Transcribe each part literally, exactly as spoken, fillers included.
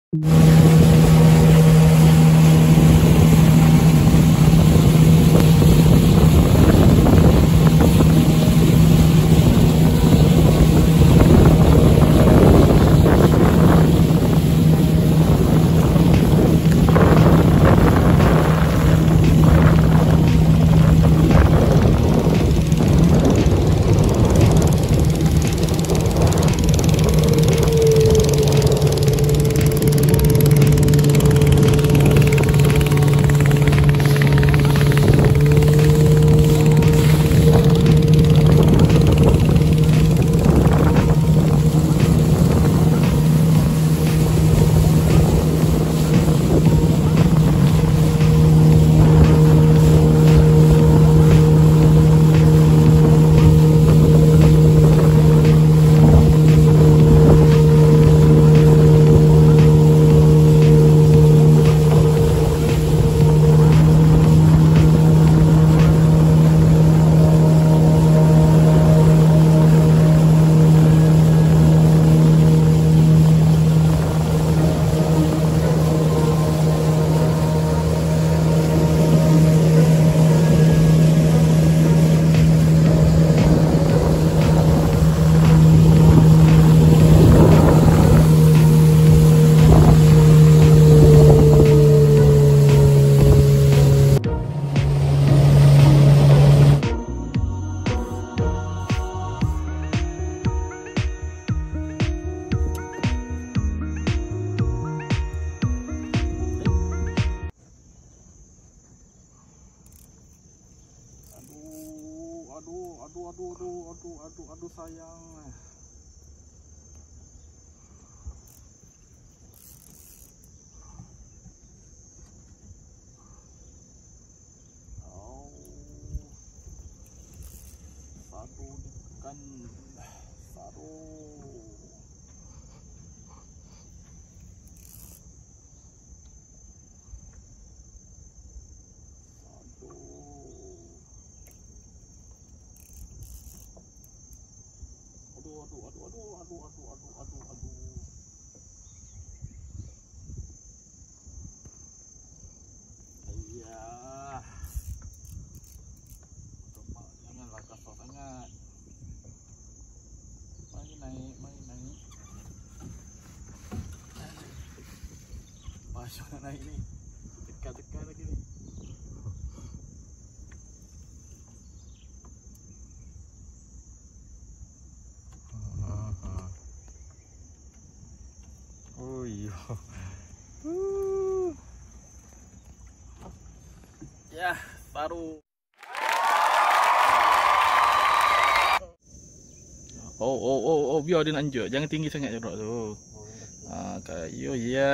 aduh, aduh, aduh, aduh, aduh, aduh, aduh sayang. Oh, satu ikan, satu. Aduh, aduh, aduh, aduh, aduh, aduh, aduh, aduh, aduh. Iya. Coba janganlah kasar sangat. Mari naik, mari naik. Masuk nak naik ni. Tekan-tekan lagi ni. Oh iya. Uh. Ya, baru. Oh, oh, oh, oh, biar dia nak anjut. Jangan tinggi sangat jorok tu. Ah, kayu ya.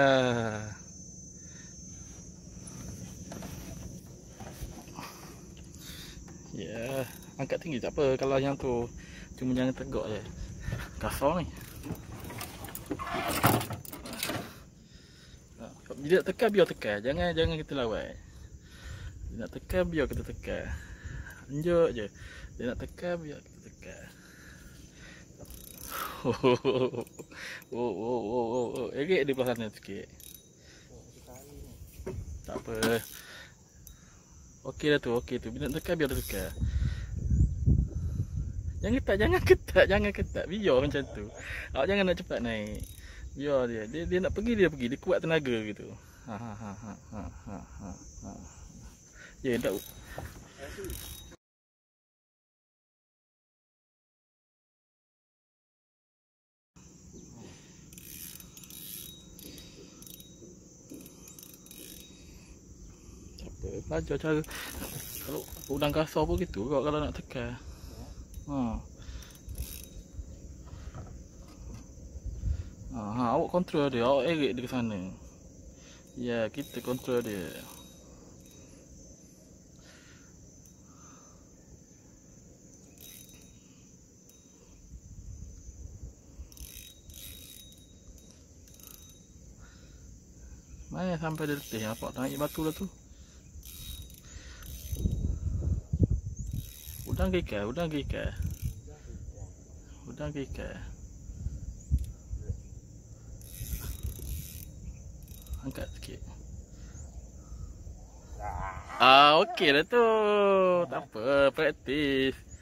Ya, angkat tinggi tak apa kalau yang tu. Cuma jangan tegak je. Kasar ni. Bila nak tekan biar tekan, jangan jangan kita lawan. Dia nak tekan biar kita tekan. Anjut je. Dia nak tekan biar kita tekan. Oh, oh, oh, oh, oh, oh, oh. Erik di belah sana sikit. Tak apa. Okey dah tu, okey tu. Bila nak tekan biar dia tekan. Jangan ketat, jangan ketat, jangan ketat. Biar macam tu. Awak jangan nak cepat naik. Biar dia. Dia dia nak pergi dia pergi. Dia kuat tenaga gitu. Ha ha ha ha ha ha ha. ha. Ya, tak. Belajar cara kalau udang kasar pun gitu kau kalau nak tekan. Ha. Ha, ha awak kontrol dia, awak erik dia ke sana. Ya, kita kontrol dia. Mana sampai dia letih, nampak naik batu dah tu. Udang ke ikan, udang ke ikan. Udang ke ikan. angkat sikit. Ah, okey dah tu. Tak apa, praktis.